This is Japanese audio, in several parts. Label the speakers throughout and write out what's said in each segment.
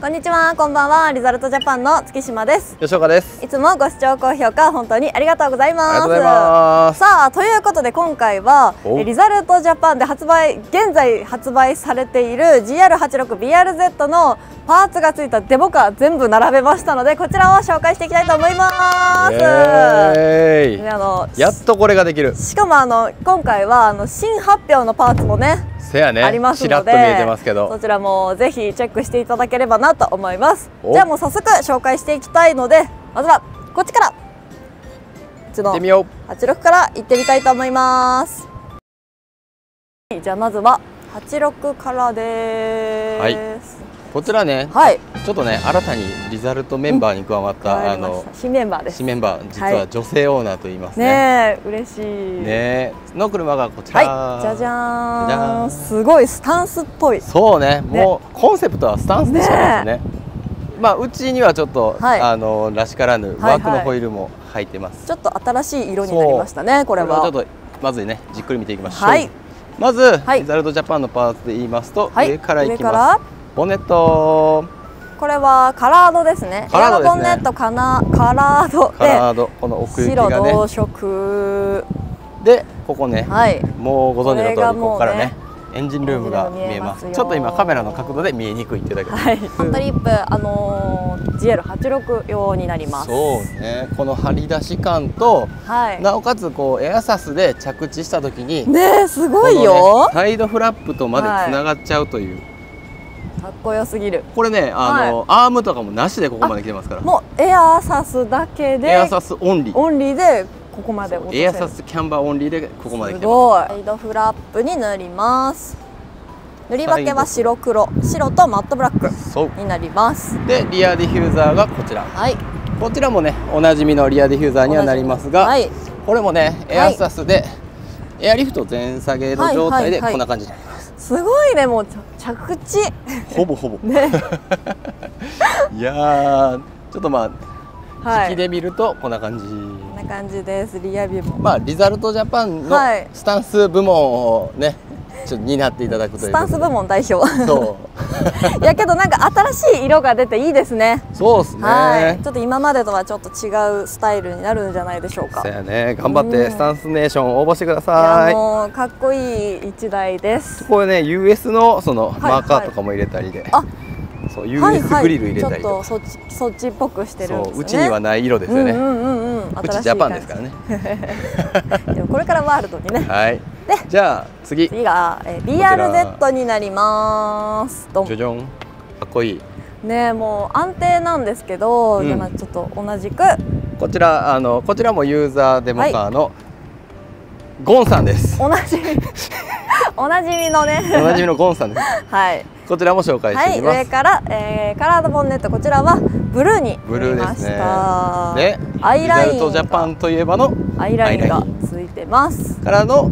Speaker 1: こんにちは、こんばんは。リザルトジャパンの月島です。
Speaker 2: 吉岡です。
Speaker 1: いつもご視聴高評価本当にありがとうございます。
Speaker 2: ありがとうございます。
Speaker 1: さあ、ということで今回はリザルトジャパンで現在発売されている GR86BRZ のパーツがついたデモカー全部並べましたので、こちらを紹介していきたいと思います。
Speaker 2: やっとこれができる。
Speaker 1: しかも今回は新発表のパーツもねありますので、
Speaker 2: ちらっと見えてますけど、
Speaker 1: そちらもぜひチェックしていただければなと思います。じゃあもう早速紹介していきたいので、まずはこっちからうちの86から行ってみたいと思います。じゃあまずは86からです。はい、
Speaker 2: こちらね、
Speaker 1: はい、
Speaker 2: ちょっとね新たにリザルトメンバーに加わった
Speaker 1: 新メンバーです。
Speaker 2: 新メンバー、実は女性オーナーと言いますね。
Speaker 1: ねえ、嬉しい
Speaker 2: ねの車がこちら。
Speaker 1: はい、じゃじゃーん。すごいスタンスっぽい。
Speaker 2: そうね、もうコンセプトはスタンスでしかないですね。まあうちにはちょっとらしからぬワークのホイールも入ってます。
Speaker 1: ちょっと新しい色になりましたね。これは
Speaker 2: ちょっとまずねじっくり見ていきましょう。はい、まずリザルトジャパンのパーツで言いますと、上からいきます。ボンネット。
Speaker 1: これはカラードですね。エアロボンネットカラードで、
Speaker 2: この奥行きがね、
Speaker 1: 白同色
Speaker 2: で、ここね、もうご存知の通りここからねエンジンルームが見えます。ちょっと今カメラの角度で見えにくいっていうだけで、
Speaker 1: フロントリップGR86 用になります。
Speaker 2: そうね、この張り出し感と、なおかつこうエアサスで着地した時に
Speaker 1: ね、すごいよ。
Speaker 2: サイドフラップとまでつながっちゃうという、
Speaker 1: かっこよすぎる。こ
Speaker 2: れね、アームとかもなしでここまで来てますから。
Speaker 1: もうエアサスだけで、
Speaker 2: エアサスオンリー
Speaker 1: でここまで落とせる。
Speaker 2: エアサスキャンバーオンリーでここまで来てます。
Speaker 1: すごい。サイドフラップに塗ります。塗り分けは白黒とマットブラックになります。
Speaker 2: でリアディフューザーがこちら。こちらもねおなじみのリアディフューザーにはなりますが、これもねエアサスでエアリフト全下げの状態でこんな感じになります。
Speaker 1: すごいね、もう着地
Speaker 2: ほぼねいやー、ちょっとまあ引きで見るとこんな感じ。
Speaker 1: こんな感じです。リアビューも
Speaker 2: まあリザルトジャパンのスタンス部門をねちょっと担っていただくという。
Speaker 1: スタンス部門代表。
Speaker 2: そう
Speaker 1: いやけどなんか新しい色が出ていいですね。
Speaker 2: そうですね。
Speaker 1: ちょっと今までとはちょっと違うスタイルになるんじゃないでしょうか。
Speaker 2: そうやね、頑張ってスタンスネーション応募してください。
Speaker 1: もうかっこいい一台です。
Speaker 2: これね US のそのマーカーとかも入れたりで、そう US グリル入れたりとか、
Speaker 1: ちょっとそっちっぽくしてるんですね。
Speaker 2: うちにはない色ですよね。うちジャパンですからね。
Speaker 1: でもこれからワールドにね。
Speaker 2: はい。じゃあ次
Speaker 1: が BRZ になります。
Speaker 2: ジョジョン、かっこいい
Speaker 1: ね。もう安定なんですけど、ちょっと同じく
Speaker 2: こちらもユーザーデモカーのゴンさんです。
Speaker 1: おなじみのね、
Speaker 2: おなじみのゴンさんです。
Speaker 1: はい、
Speaker 2: こちらも紹介していきます。
Speaker 1: 上からカラードボンネット、こちらはブルーになりました。
Speaker 2: でリザルトジャパンといえばの
Speaker 1: アイラインがついてます。
Speaker 2: からの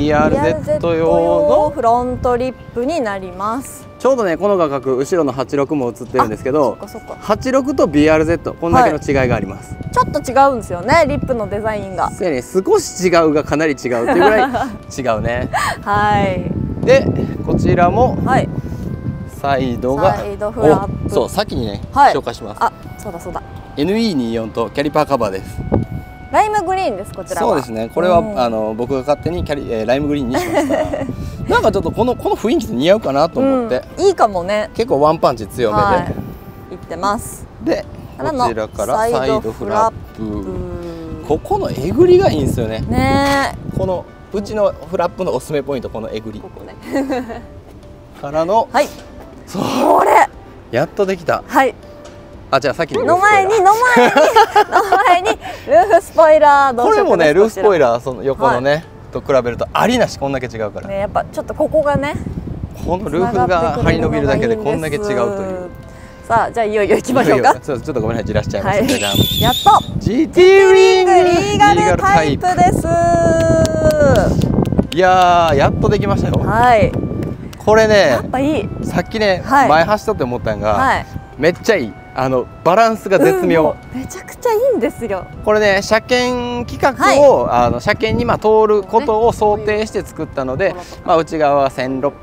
Speaker 2: BRZ 用の
Speaker 1: フロントリップになります。
Speaker 2: ちょうどねこの画角後ろの86も映ってるんですけど、86と BRZ こんだけの違いがあります。
Speaker 1: ちょっと違うんですよね、リップのデザインが。
Speaker 2: 少し違うがかなり違うというぐらい違うね。
Speaker 1: はい。
Speaker 2: でこちらもサイドが
Speaker 1: フラップ、
Speaker 2: そう先にね紹介します。
Speaker 1: そうだ
Speaker 2: NE24 とキャリパーカバーです。
Speaker 1: ライムグリーンです。こちらは
Speaker 2: そうですね、これは僕が勝手にライムグリーンにしました。なんかちょっとこの雰囲気と似合うかなと思って、
Speaker 1: いいかもね。
Speaker 2: 結構ワンパンチ強めで
Speaker 1: いってます。
Speaker 2: でこちらからサイドフラップ、ここのえぐりがいいんですよね。このうちのフラップのおすすめポイント、このえぐりからの、そう
Speaker 1: これ
Speaker 2: やっとできた。じゃあ先に
Speaker 1: の前にルーフスポイラー。
Speaker 2: これもねルーフスポイラーその横のねと比べるとありなしこんだけ違うからね。
Speaker 1: やっぱちょっとここがね、
Speaker 2: このルーフが張り伸びるだけでこんだけ違うという。
Speaker 1: さあじゃあいよいよ行きましょうか。
Speaker 2: ちょっとごめんなさい、じらしちゃいました。
Speaker 1: やっと
Speaker 2: GT リング
Speaker 1: リーガルタイプです。
Speaker 2: いやーやっとできましたよ。 これね
Speaker 1: やっぱいい。
Speaker 2: さっきね、前走っとって思ったんが、めっちゃいい。バランスが絶妙、
Speaker 1: めちゃくちゃいいんですよ。
Speaker 2: これね車検規格を、車検に通ることを想定して作ったので、内側は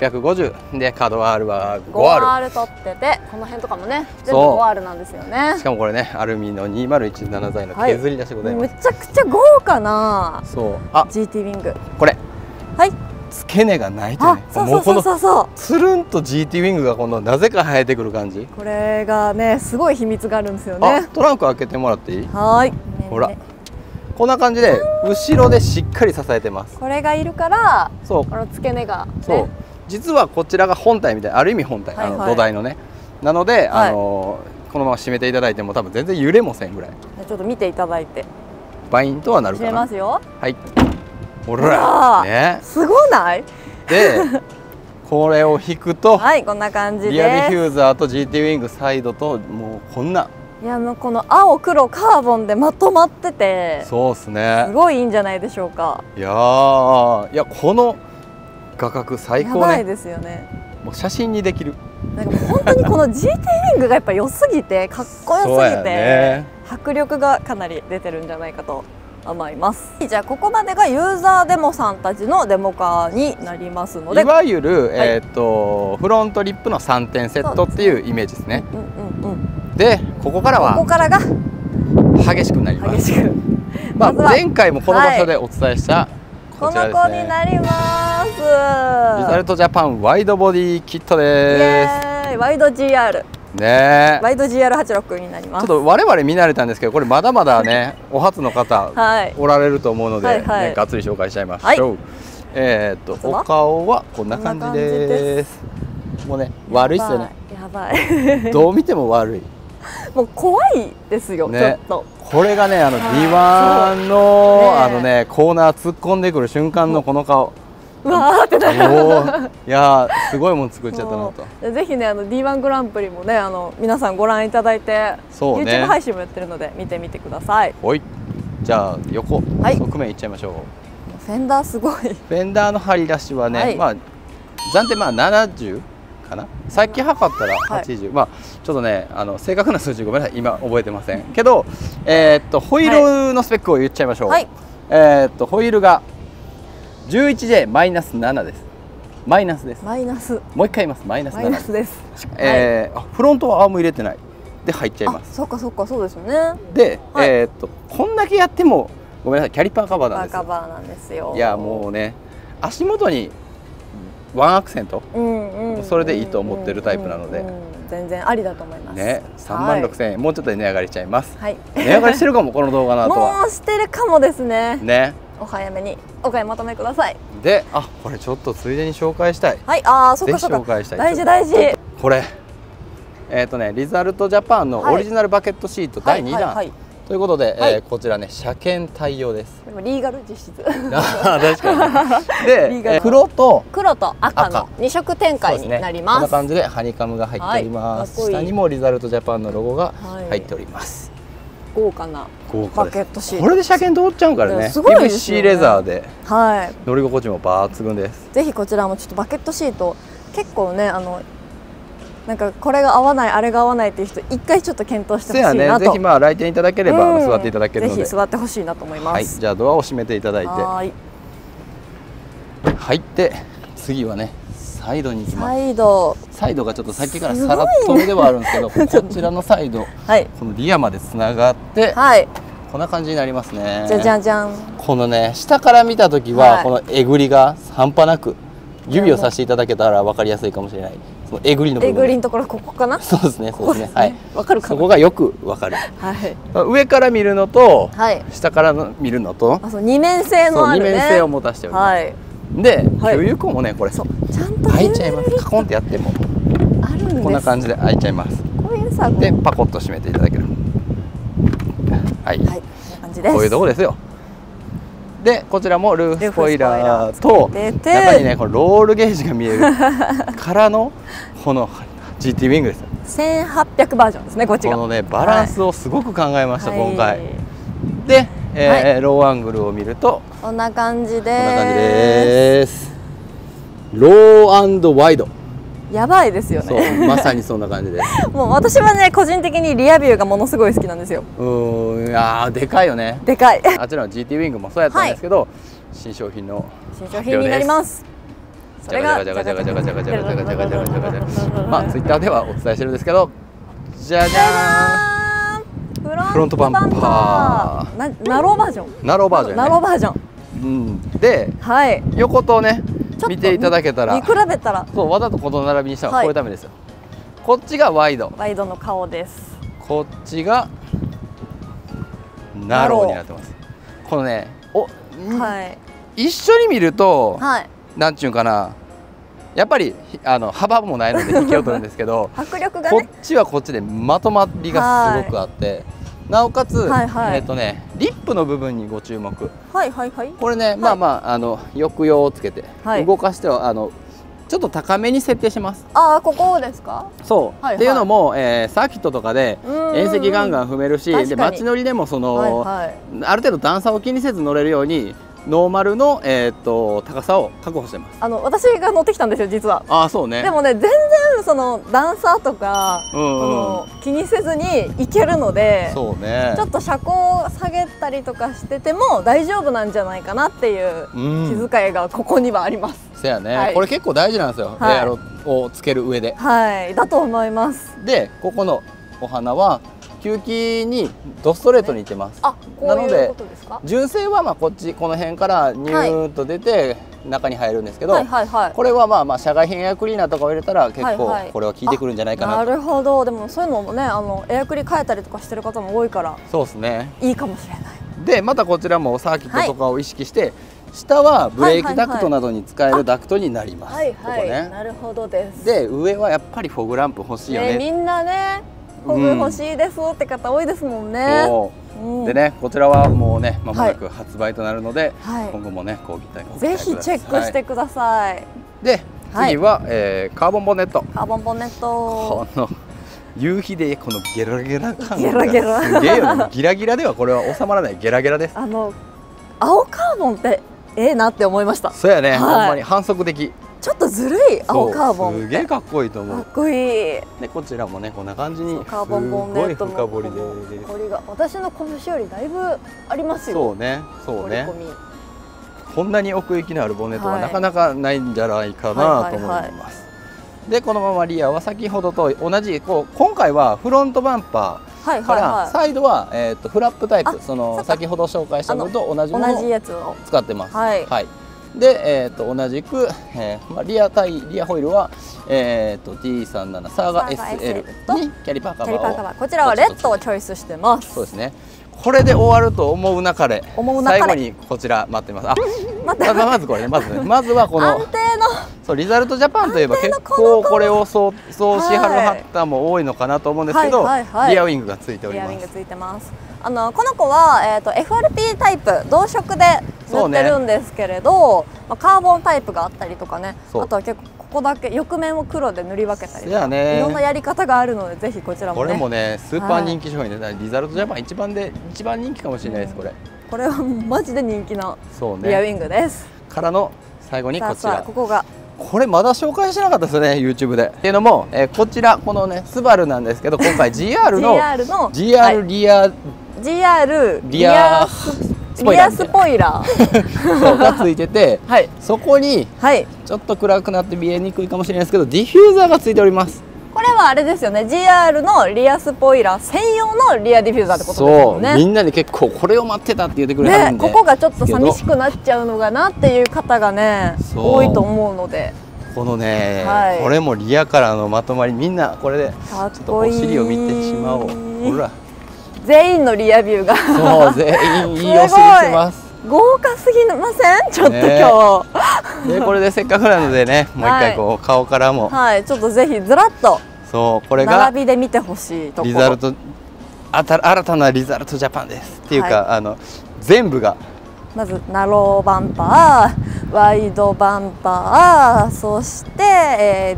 Speaker 2: 1650で角 R は 5R
Speaker 1: 取ってて、この辺とかもね全部 5R なんですよね。
Speaker 2: しかもこれねアルミの2017材の削り出しでございます。
Speaker 1: めちゃくちゃ豪華な、
Speaker 2: そう、
Speaker 1: GT ウィング、
Speaker 2: これ
Speaker 1: はい、
Speaker 2: 付け根がないとね、もうこのつるんと GT ウィングがこのなぜか生えてくる感じ。
Speaker 1: これがねすごい秘密があるんですよね。
Speaker 2: トランク開けてもらっていい？
Speaker 1: はい。
Speaker 2: ほら、こんな感じで後ろでしっかり支えてます。
Speaker 1: これがいるから、
Speaker 2: そう、
Speaker 1: この付け根が、
Speaker 2: そう、実はこちらが本体みたいな、ある意味本体、土台のね。なのでこのまま締めていただいても多分全然揺れもせんぐらい。
Speaker 1: ちょっと見ていただいて。
Speaker 2: バインとはなるかな。
Speaker 1: 締めますよ。
Speaker 2: はい。ほら、ね、
Speaker 1: すごない？
Speaker 2: で、これを引くと、
Speaker 1: はい、こんな感じで
Speaker 2: リアディフューザーと GT ウィングサイドともうこんな。
Speaker 1: いやもうこの青黒カーボンでまとまってて、
Speaker 2: そうですね。
Speaker 1: すごいいいんじゃないでしょうか。
Speaker 2: いやこの画角最高ね。や
Speaker 1: ばいですよね。
Speaker 2: もう写真にできる。
Speaker 1: なんか本当にこの GT ウィングがやっぱ良すぎて、かっこよすぎて、迫力がかなり出てるんじゃないかと思います。じゃあここまでがユーザーデモさんたちのデモカーになりますので、
Speaker 2: いわゆる、フロントリップの3点セットっていうイメージですね。でここからは
Speaker 1: が
Speaker 2: 激しくなります。
Speaker 1: 激しく、
Speaker 2: 前回もこの場所でお伝えしたこちらですね。
Speaker 1: この子になります。リ
Speaker 2: ザルトジャパンワイドボディキットです。
Speaker 1: ワイド GR
Speaker 2: ね、
Speaker 1: ワイド GR86 になります。
Speaker 2: ちょっと我々見慣れたんですけど、これまだまだねお初の方おられると思うので、がっつり紹介しちゃいましょう。お顔はこんな感じです。もうね悪いっすよね。
Speaker 1: やばい。
Speaker 2: どう見ても悪い。
Speaker 1: もう怖いですよ、ちょっと。
Speaker 2: これがねD1のねコーナー突っ込んでくる瞬間のこの顔。
Speaker 1: うわーってなる。
Speaker 2: いやすごいもん作っちゃったなと。
Speaker 1: ぜひねD1 グランプリもね皆さんご覧いただいて、YouTube 配信もやってるので見てみてください。
Speaker 2: はい。じゃあ横側面いっちゃいましょう。
Speaker 1: フェンダーすごい。フ
Speaker 2: ェンダーの張り出しはね、暫定70かな。さっき測ったら80。ちょっとね正確な数字ごめんなさい今覚えてませんけど、ホイールのスペックを言っちゃいましょう。ホイールが11J マイナス7です。マイナスです。
Speaker 1: マイナス。
Speaker 2: もう一回言います。マイナス7。
Speaker 1: マイナスです。
Speaker 2: フロントはアーム入れてない。で入っちゃいます。
Speaker 1: そうかそうか、そうですよね。
Speaker 2: で、こんだけやってもごめんなさい、キャリパーカバーなんですよ。
Speaker 1: カバーなんですよ。
Speaker 2: いやもうね、足元にワンアクセント、それでいいと思ってるタイプなので、
Speaker 1: 全然ありだと思います。
Speaker 2: ね、36,000円、もうちょっとで値上がりしちゃいます。値上がりしてるかもこの動画の後は。
Speaker 1: もうしてるかもですね。
Speaker 2: ね。
Speaker 1: お早めにお買い求めください。
Speaker 2: で、これちょっとついでに紹介したい。
Speaker 1: はい、そっかそっか。大事大事。
Speaker 2: これリザルトジャパンのオリジナルバケットシート第2弾ということで、こちらね車検対応です。
Speaker 1: でもリーガル実質。
Speaker 2: 確かに。で、黒と
Speaker 1: 赤の2色展開になります。
Speaker 2: こんな感じでハニカムが入っております。下にもリザルトジャパンのロゴが入っております。
Speaker 1: 豪華なバケットシート。
Speaker 2: これで車検通っちゃうからね。PVC レザーで乗り心地も抜群です。
Speaker 1: ぜひこちらもちょっとバケットシート結構ねなんかこれが合わないあれが合わないっていう人一回ちょっと検討してほしいなと。
Speaker 2: ぜひ来店いただければ座っていただけるので、
Speaker 1: ぜひ座ってほしいなと思います。
Speaker 2: じゃあドアを閉めていただいて入って、次はねサイドに行きます。サイドがちょっとさっきからさらっとではあるんですけど、こちらのサイド、このリアまでつながって、こんな感じになりますね。
Speaker 1: じゃじゃじゃん。
Speaker 2: このね下から見た時はこのえぐりが半端なく、指をさしていただけたら分かりやすいかもしれない。そのえぐりの部分。えぐ
Speaker 1: りのところここかな。
Speaker 2: そうですね、そうですね。はい。
Speaker 1: 分かるかな。
Speaker 2: そこがよく分かる。上から見るのと下から見るのと、
Speaker 1: 二面性のあるね。
Speaker 2: 二面性を持たせております。で、給油口もねこれちゃんと開いちゃいます。カコンってやっても
Speaker 1: あるんです。
Speaker 2: こんな感じで開いちゃいます。
Speaker 1: こういうさ
Speaker 2: でパコッと閉めていただける。はい。こんな
Speaker 1: 感じです。
Speaker 2: こういうとこですよ。でこちらもルーフスポイラーと中にねこれロールゲージが見えるからのこの GT ウィングですよ。
Speaker 1: 1800バージョンですねこっちが。
Speaker 2: このねバランスをすごく考えました今回。でローアングルを見ると
Speaker 1: こんな感じです。
Speaker 2: こんな感じです。ロー&ワイド。
Speaker 1: やばいですよね。
Speaker 2: そうまさにそんな感じです。
Speaker 1: もう私はね個人的にリアビューがものすごい好きなんですよ。
Speaker 2: いやでかいよね。
Speaker 1: でかい。
Speaker 2: あちらの GT ウィングもそうやったんですけど、新商品の
Speaker 1: 新商品になります。それがツイッ
Speaker 2: ターではお伝えしてるんですけど、じゃじゃーん、フロントバンパ
Speaker 1: ーナローバージョン、
Speaker 2: ナローバージョン、
Speaker 1: ナローバージョ
Speaker 2: ンで、横とね見ていただけたら、
Speaker 1: 見比べたら、
Speaker 2: そうわざとこの並びにしたのはこういうためですよ。こっちがワイド
Speaker 1: の顔です。
Speaker 2: こっちがナローになってます。このね、一緒に見ると、なんちゅうかな、やっぱり幅もないので引きを取るんですけど
Speaker 1: 迫力がね、
Speaker 2: こっちはこっちでまとまりがすごくあって、なおかつリップの部分にご注目。これね、抑揚をつけて動かしてはちょっと高めに設定します。
Speaker 1: ああ、ここですか。
Speaker 2: そうっていうのも、サーキットとかで縁石ガンガン踏めるし、で街乗りでもある程度段差を気にせず乗れるようにノーマルの高さを確保してます。
Speaker 1: 私が乗ってきたんですよ実は。
Speaker 2: ああそうね。
Speaker 1: でもね全然その段差とか気にせずに行けるので、
Speaker 2: そうね、
Speaker 1: ちょっと車高を下げたりとかしてても大丈夫なんじゃないかなっていう気遣いがここにはあります。
Speaker 2: そうやね、これ結構大事なんですよ、エアロをつける上で。
Speaker 1: だと思います。
Speaker 2: でここのお花は吸気にドストレートにいってます。なので純正はこっちこの辺からニューッと出て中に入るんですけど、これは社外品エアクリーナーとかを入れたら結構これは効いてくるんじゃないかなと。
Speaker 1: なるほど。でもそういうのもねエアクリ変えたりとかしてる方も多いから、
Speaker 2: そうですね、い
Speaker 1: いかもしれない。で
Speaker 2: またこちらもサーキットとかを意識して、下はブレーキダクトなどに使えるダクトになります。
Speaker 1: なるほどです。
Speaker 2: で上はやっぱりフォグランプ欲しいよね。
Speaker 1: みんなねフォグ欲しいですって方多いですもんね。
Speaker 2: でね、こちらはもうねまもなく発売となるので、今後もねご期待ください。
Speaker 1: ぜひチェックしてください。
Speaker 2: で次はカーボンボンネット。
Speaker 1: カーボンボンネット。
Speaker 2: この夕日でこのゲラゲラ感
Speaker 1: ゲラゲラ
Speaker 2: すげえよね。ギラギラではこれは収まらないゲラゲラです。
Speaker 1: 青カーボンってなって思いました。
Speaker 2: そうやね、ほんまに反則的。
Speaker 1: ちょっとずるい青カーボン。
Speaker 2: すげえかっこいいと思う。
Speaker 1: かっこいい。
Speaker 2: でこちらもねこんな感じに
Speaker 1: カーボンボンネットも
Speaker 2: 深掘りで、
Speaker 1: これが私の拳よりだいぶありますよ。
Speaker 2: そうね、そうね。こんなに奥行きのあるボンネットはなかなかないんじゃないかなと思います。でこのままリアは先ほどと同じ今回はフロントバンパーからサイドはフラップタイプ、その先ほど紹介したのと同じものを使ってます。で、同じく、リアホイールは、D37 サーガ SL にキャリパーカバーを、
Speaker 1: こちらはレッドをチョイスしてます。
Speaker 2: そうですね。これで終わると思うなかれ、最後にこちら待ってます。まずこれね、まずはこの
Speaker 1: 安定の
Speaker 2: そうリザルトジャパンといえば結構これをそうしはる方も多いのかなと思うんですけど、リアウィングがついております。
Speaker 1: リアウィングついてます。この子は、FRP タイプ同色で塗ってるんですけれど、カーボンタイプがあったりとかね、あとは結構ここだけ翼面を黒で塗り分けたりとか、いろんなやり方があるのでぜひこちらもね。
Speaker 2: これもねスーパー人気商品で、リザルトジャパン一番人気かもしれないです。
Speaker 1: これはマジで人気なリアウィングです。
Speaker 2: からの最後にこちら。
Speaker 1: ここが
Speaker 2: これまだ紹介してなかったですよね YouTube で。っていうのも、こちらこのねスバルなんですけど、今回 GR の GR リアスポイラーがついてて、そこにちょっと暗くなって見えにくいかもしれないですけど、ディフューザーがついております。
Speaker 1: これはあれですよね、 GR のリアスポイラー専用のリアディフューザーってことですよね。
Speaker 2: そう、みんなに結構これを待ってたって言ってくれたんで、
Speaker 1: ここがちょっと寂しくなっちゃうのかなっていう方がね多いと思うので、
Speaker 2: このね、これもリアからのまとまり、みんなこれでちょっとお尻を見てしまおう。ほら
Speaker 1: 全員のリアビューが
Speaker 2: そう全員いいお尻してます。
Speaker 1: 豪華すぎません？ちょっと今
Speaker 2: 日でこれでせっかくなのでね、もう一回こう顔からも
Speaker 1: ちょっとぜひずらっと
Speaker 2: そうこれが
Speaker 1: 並びで見てほしいところ、
Speaker 2: リザルト新たなリザルトジャパンですっていうか、全部が
Speaker 1: まずナローバンパー、ワイドバンパー、そして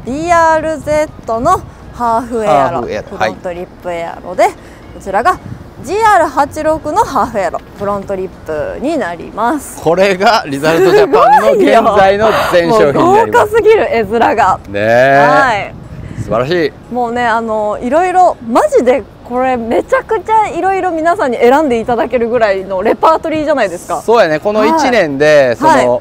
Speaker 1: 、BRZ のハーフエアロ、フロントリップエアロで、こちらが GR86 のハーフエアロフロントリップになります。
Speaker 2: これがリザルトジャパンの現在の全商品になります。
Speaker 1: 豪華すぎる絵面が
Speaker 2: ねえ、はい、素晴らしい。
Speaker 1: もうねいろいろマジでこれめちゃくちゃいろいろ皆さんに選んでいただけるぐらいのレパートリーじゃないですか。
Speaker 2: そうやね、この1年で、はい、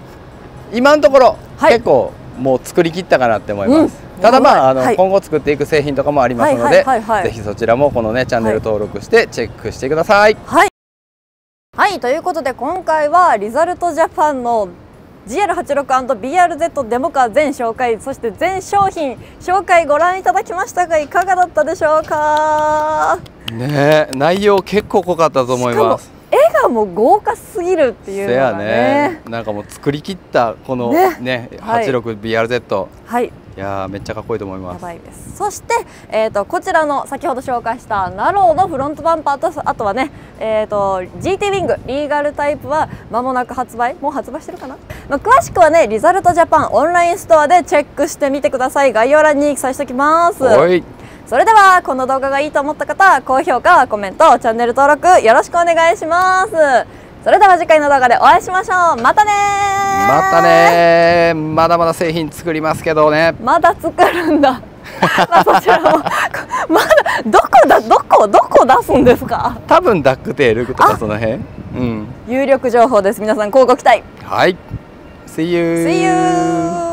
Speaker 2: 今のところ、はい、結構もう作り切ったかなって思います。ただまあはい、今後作っていく製品とかもありますので、ぜひそちらもこのねチャンネル登録してチェックしてください。
Speaker 1: はい、はい、ということで今回はリザルトジャパンの GR86&BRZ デモカー全紹介、そして全商品紹介ご覧いただきましたがいかがだったでしょうか。
Speaker 2: ねえ、内容結構濃かったと思います。
Speaker 1: 絵がもう豪華すぎるっていうのがね、
Speaker 2: なんかもう作り切ったこのね 86BRZ、はい、いやめっちゃかっこいいと思います。やばいです。そして、こちらの先ほど紹介したナローのフロントバンパーと、あとはね、GT ウィングリーガルタイプは間もなく発売、もう発売してるかな。詳しくはねリザルトジャパンオンラインストアでチェックしてみてください。概要欄に記載しておきます。それではこの動画がいいと思った方、高評価、コメント、チャンネル登録よろしくお願いします。それでは次回の動画でお会いしましょう。またねー。 またねー。まだまだ製品作りますけどね。
Speaker 1: まだ作るんだ。まあそちらもまだどこ出すんですか。
Speaker 2: 多分ダックテールとかその辺。
Speaker 1: 有力情報です。皆さん交互期待。
Speaker 2: はい。See you。